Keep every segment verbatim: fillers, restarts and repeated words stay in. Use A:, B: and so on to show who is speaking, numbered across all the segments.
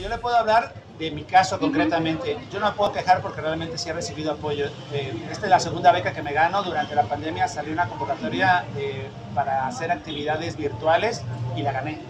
A: le puedo hablar de mi caso concretamente. Yo no me puedo quejar porque realmente sí he recibido apoyo. Eh, esta es la segunda beca que me gano. Durante la pandemia salió una convocatoria eh, para hacer actividades virtuales y la gané.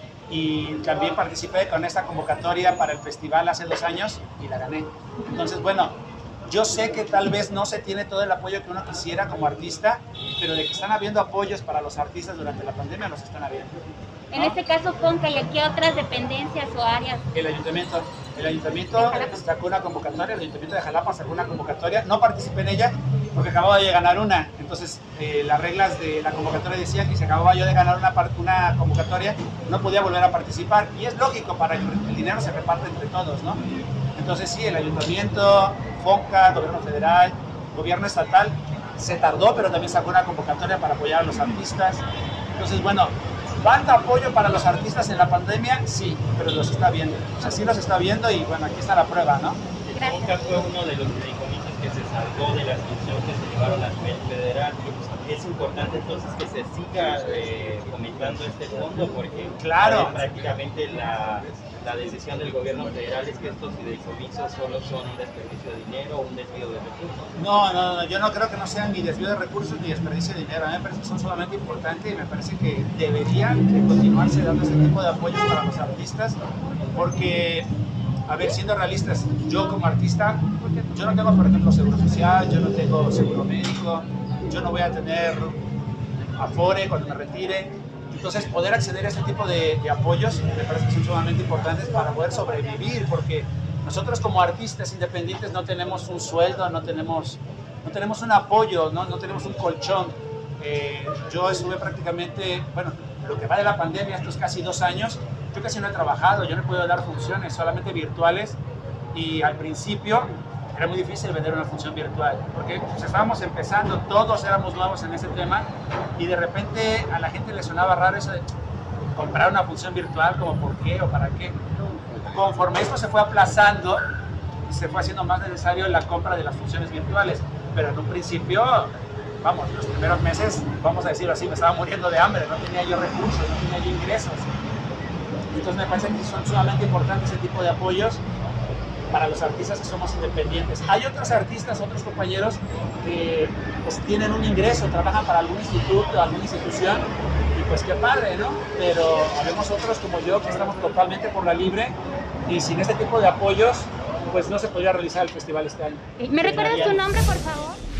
A: Y también participé con esta convocatoria para el festival hace dos años y la gané. Entonces, bueno, yo sé que tal vez no se tiene todo el apoyo que uno quisiera como artista, pero de que están habiendo apoyos para los artistas durante la pandemia, los están habiendo, ¿no?
B: En este caso, Fonca, ¿y aquí otras dependencias o áreas?
A: El ayuntamiento, el ayuntamiento sacó una convocatoria, el ayuntamiento de Jalapa sacó una convocatoria, no participé en ella porque acababa de ganar una, entonces eh, las reglas de la convocatoria decían que si acababa yo de ganar una, una convocatoria no podía volver a participar, y es lógico, para que el dinero se reparte entre todos, ¿no? Entonces sí, el ayuntamiento, Fonca, gobierno federal, gobierno estatal, se tardó, pero también sacó una convocatoria para apoyar a los artistas. Entonces, bueno, ¿falta apoyo para los artistas en la pandemia? Sí, pero los está viendo. O sea, sí los está viendo y bueno, aquí está la prueba, ¿no?
C: Fonca fue uno de los fideicomisos que se salvó de la sanción que se llevaron a nivel federal. Es importante entonces que se siga eh, fomentando este fondo porque
A: claro,
C: eh, prácticamente la, la decisión del gobierno federal es que estos fideicomisos solo son un desperdicio de dinero o un desvío de recursos.
A: No, no, no, yo no creo que no sean ni desvío de recursos ni desperdicio de dinero. A mí me parece que son sumamente importantes y me parece que deberían de continuarse dando ese tipo de apoyos para los artistas porque, a ver, siendo realistas, yo como artista, yo no tengo, por ejemplo, seguro social, yo no tengo seguro médico, yo no voy a tener afore cuando me retire. Entonces, poder acceder a este tipo de, de apoyos me parece que son sumamente importantes para poder sobrevivir, porque nosotros como artistas independientes no tenemos un sueldo, no tenemos, no tenemos un apoyo, no, no tenemos un colchón. Eh, yo estuve prácticamente, bueno, lo que va de la pandemia, estos casi dos años, yo casi no he trabajado, yo no he podido dar funciones, solamente virtuales, y al principio era muy difícil vender una función virtual, porque pues, estábamos empezando, todos éramos nuevos en ese tema, y de repente a la gente le sonaba raro eso de comprar una función virtual, como por qué o para qué. Conforme esto se fue aplazando, se fue haciendo más necesario la compra de las funciones virtuales, pero en un principio, vamos, los primeros meses, vamos a decirlo así, me estaba muriendo de hambre, no tenía yo recursos, no tenía yo ingresos. Entonces me parece que son sumamente importantes ese tipo de apoyos para los artistas que somos independientes. Hay otros artistas, otros compañeros que pues, tienen un ingreso, trabajan para algún instituto, alguna institución, y pues qué padre, ¿no? Pero habemos otros como yo que estamos totalmente por la libre y sin este tipo de apoyos pues no se podría realizar el festival este año.
B: ¿Me recuerdas tu nombre, por favor?